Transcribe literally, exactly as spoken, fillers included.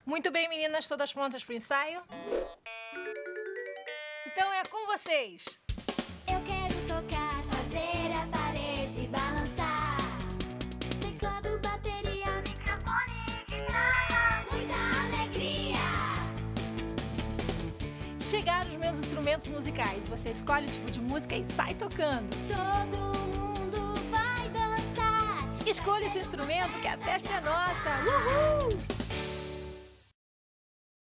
Muito bem, meninas, todas prontas para o ensaio? Então é com vocês! Eu quero tocar, fazer a parede balançar. Teclado, bateria, microfone e guitarra. Muita alegria! Chegaram os meus instrumentos musicais. Você escolhe o tipo de música e sai tocando. Todo mundo vai dançar. Escolha o seu instrumento que a festa é nossa! Uhul!